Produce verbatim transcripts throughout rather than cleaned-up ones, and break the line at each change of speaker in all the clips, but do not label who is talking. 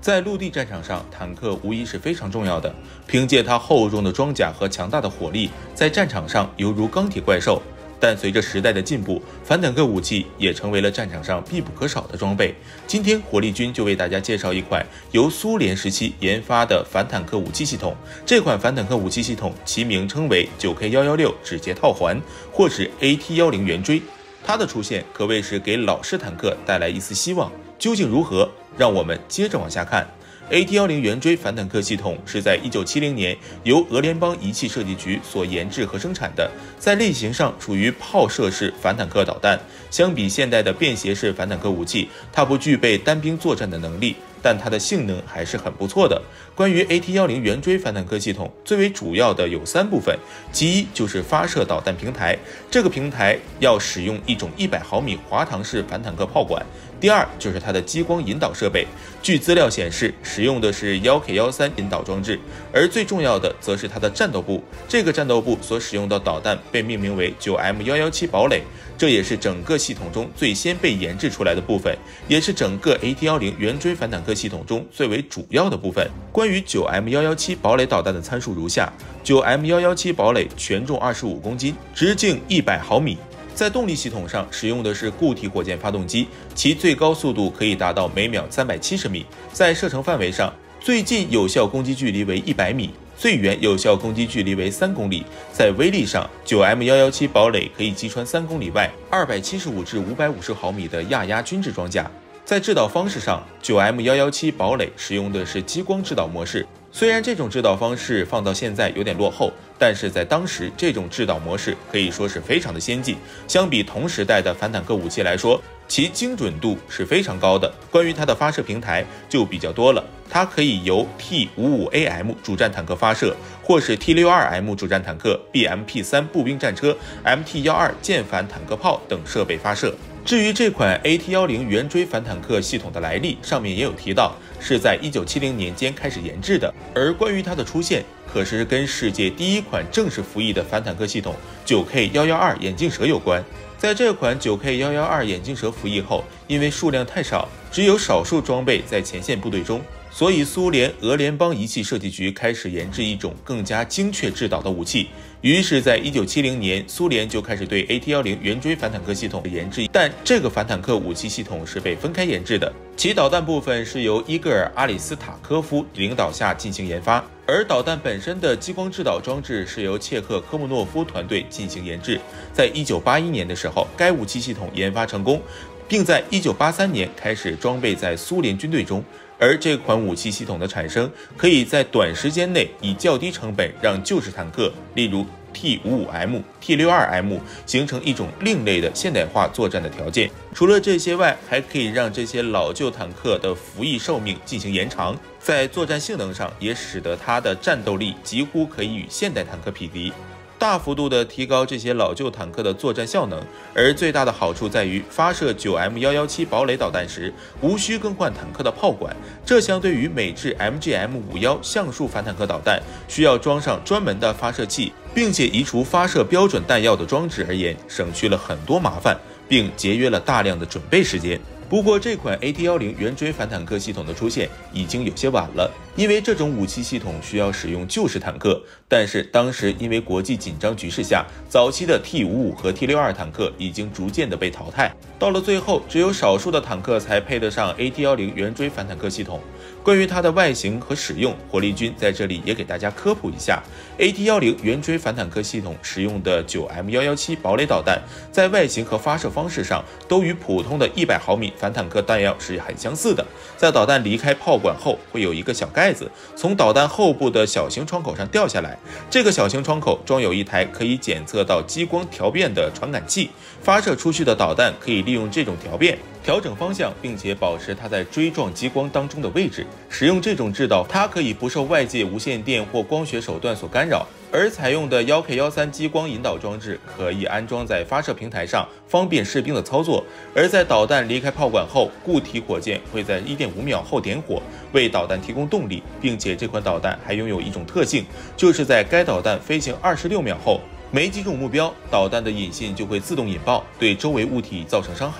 在陆地战场上，坦克无疑是非常重要的。凭借它厚重的装甲和强大的火力，在战场上犹如钢铁怪兽。但随着时代的进步，反坦克武器也成为了战场上必不可少的装备。今天，火力军就为大家介绍一款由苏联时期研发的反坦克武器系统。这款反坦克武器系统其名称为 九 K 一一六 指节套环，或是 A T 一零圆锥。它的出现可谓是给老式坦克带来一丝希望。究竟如何？让我们接着往下看。A T 一零圆锥反坦克系统是在一九七零年由俄联邦仪器设计局所研制和生产的，在类型上属于炮射式反坦克导弹。相比现代的便携式反坦克武器，它不具备单兵作战的能力，但它的性能还是很不错的。关于 A T 一零圆锥反坦克系统，最为主要的有三部分，其一就是发射导弹平台，这个平台要使用一种一百毫米滑膛式反坦克炮管。第二就是它的激光引导设备，据资料显示，使用的是 一 K 一三 引导装置，而最重要的则是它的战斗部。这个战斗部所使用的导弹被命名为 九 M 一一七 堡垒，这也是整个系统中最先被研制出来的部分，也是整个 A T 一零圆锥反坦克系统中最为主要的部分。关于 九 M 一一七 堡垒导弹的参数如下： 九 M 一一七 堡垒全重二十五公斤，直径一百毫米。在动力系统上使用的是固体火箭发动机，其最高速度可以达到每秒三百七十米。在射程范围上，最近有效攻击距离为一百米，最远有效攻击距离为三公里。在威力上， 九 M 一一七 堡垒可以击穿三公里外二百七十五至五百五十毫米的亚压军制装甲。在制导方式上， 九 M 一一七 堡垒使用的是激光制导模式。虽然这种制导方式放到现在有点落后，但是在当时这种制导模式可以说是非常的先进。相比同时代的反坦克武器来说，其精准度是非常高的。关于它的发射平台就比较多了，它可以由 T 五十五 A M 主战坦克发射，或是 T 六十二 M 主战坦克、B M P 三 步兵战车、M T 十二 舰反坦克炮等设备发射。至于这款 A T 一零圆锥反坦克系统的来历，上面也有提到，是在一九七零年间开始研制的。而关于它的出现，可是跟世界第一款正式服役的反坦克系统 九 K 一一二 眼镜蛇有关。在这款 九 K 一一二 眼镜蛇服役后，因为数量太少，只有少数装备在前线部队中，所以苏联俄联邦仪器设计局开始研制一种更加精确制导的武器。于是在一九七零年，苏联就开始对 A T 一零圆锥反坦克系统的研制，但这个反坦克武器系统是被分开研制的，其导弹部分是由伊戈尔·阿里斯塔科夫领导下进行研发，而导弹本身的激光制导装置是由切克科姆诺夫团队进行研制。在一九八一年的时候，该武器系统研发成功，并在一九八三年开始装备在苏联军队中。而这款武器系统的产生，可以在短时间内以较低成本让旧式坦克，例如 T 五十五 M、T 六十二 M 形成一种另类的现代化作战的条件。除了这些外，还可以让这些老旧坦克的服役寿命进行延长，在作战性能上也使得它的战斗力几乎可以与现代坦克匹敌，大幅度的提高这些老旧坦克的作战效能。而最大的好处在于，发射 九 M 一一七 堡垒导弹时无需更换坦克的炮管，这相对于美制 M G M 五十一橡树反坦克导弹需要装上专门的发射器，并且移除发射标准弹药的装置而言，省去了很多麻烦，并节约了大量的准备时间。不过这款 A T 一零圆锥反坦克系统的出现已经有些晚了，因为这种武器系统需要使用旧式坦克，但是当时因为国际紧张局势下，早期的 T 五十五 和 T 六十二 坦克已经逐渐的被淘汰，到了最后只有少数的坦克才配得上 A T 一零圆锥反坦克系统。关于它的外形和使用，火力军在这里也给大家科普一下。A T 一零圆锥反坦克系统使用的 九 M 一一七 堡垒导弹，在外形和发射方式上都与普通的一百毫米反坦克弹药是很相似的。在导弹离开炮管后，会有一个小盖子从导弹后部的小型窗口上掉下来，这个小型窗口装有一台可以检测到激光调变的传感器，发射出去的导弹可以利用这种调变调整方向，并且保持它在锥状激光当中的位置。使用这种制导，它可以不受外界无线电或光学手段所干扰。而采用的 一 K 一三 激光引导装置可以安装在发射平台上，方便士兵的操作。而在导弹离开炮管后，固体火箭会在 一点五秒后点火，为导弹提供动力，并且这款导弹还拥有一种特性，就是在该导弹飞行二十六秒后，没击中目标，导弹的引信就会自动引爆，对周围物体造成伤害。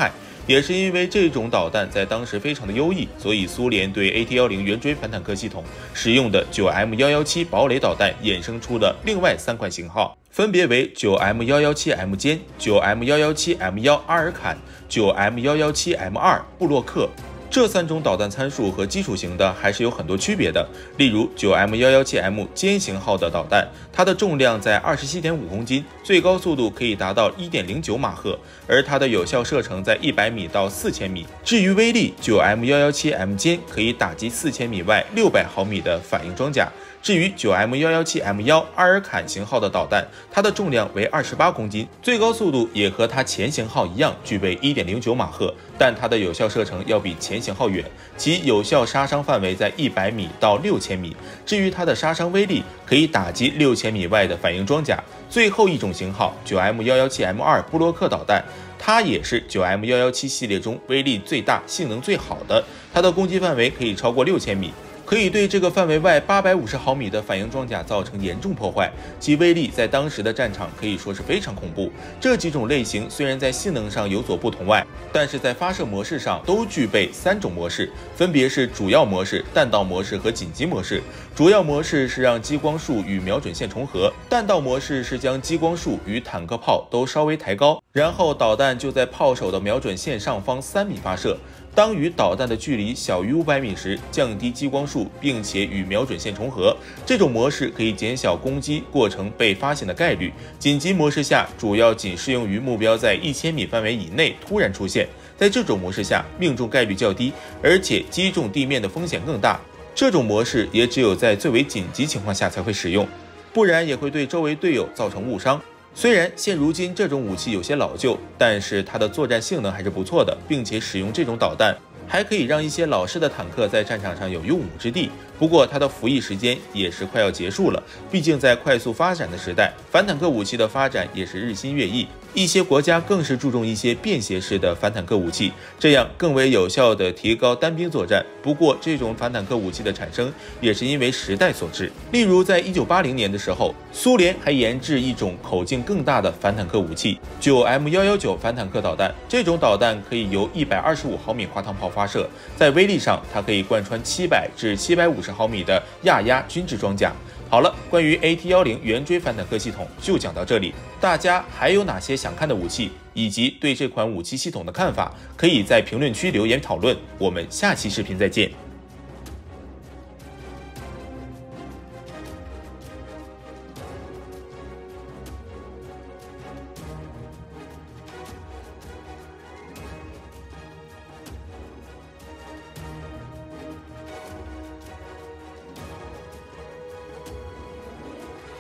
也是因为这种导弹在当时非常的优异，所以苏联对 A T 十圆锥反坦克系统使用的 九 M 一一七 堡垒导弹衍生出了另外三款型号，分别为 九 M 一一七 M 歼、九 M 一一七 M 一 阿尔坎、九 M 一一七 M 二 布洛克。这三种导弹参数和基础型的还是有很多区别的。例如 九 M 一一七 M 歼型号的导弹，它的重量在 二十七点五公斤，最高速度可以达到 一点零九马赫，而它的有效射程在一百米到四千米。至于威力， 九 M 一一七 M 歼可以打击四千米外六百毫米的反应装甲。至于 九 M 一一七 M 一 阿尔坎型号的导弹，它的重量为二十八公斤，最高速度也和它前型号一样，具备 一点零九马赫，但它的有效射程要比前型号远，其有效杀伤范围在一百米到六千米。至于它的杀伤威力，可以打击六千米外的反应装甲。最后一种型号 九 M 一一七 M 二 布洛克导弹，它也是 九 M 一一七 系列中威力最大、性能最好的，它的攻击范围可以超过六千米。可以对这个范围外八百五十毫米的反应装甲造成严重破坏，其威力在当时的战场可以说是非常恐怖。这几种类型虽然在性能上有所不同外，但是在发射模式上都具备三种模式，分别是主要模式、弹道模式和紧急模式。主要模式是让激光束与瞄准线重合，弹道模式是将激光束与坦克炮都稍微抬高，然后导弹就在炮手的瞄准线上方三米发射。当与导弹的距离小于五百米时，降低激光束，并且与瞄准线重合。这种模式可以减小攻击过程被发现的概率。紧急模式下，主要仅适用于目标在一千米范围以内突然出现。在这种模式下，命中概率较低，而且击中地面的风险更大。这种模式也只有在最为紧急情况下才会使用，不然也会对周围队友造成误伤。虽然现如今这种武器有些老旧，但是它的作战性能还是不错的，并且使用这种导弹还可以让一些老式的坦克在战场上有用武之地。不过它的服役时间也是快要结束了，毕竟在快速发展的时代，反坦克武器的发展也是日新月异，一些国家更是注重一些便携式的反坦克武器，这样更为有效地提高单兵作战。不过这种反坦克武器的产生也是因为时代所致，例如在一九八零年的时候，苏联还研制一种口径更大的反坦克武器 九 M 一一九 反坦克导弹。这种导弹可以由一百二十五毫米滑膛炮发射，在威力上它可以贯穿七百至七百五十毫米的亚压军制装甲。好了，关于 A T 十圆锥反坦克系统就讲到这里，大家还有哪些想看的武器，以及对这款武器系统的看法，可以在评论区留言讨论。我们下期视频再见。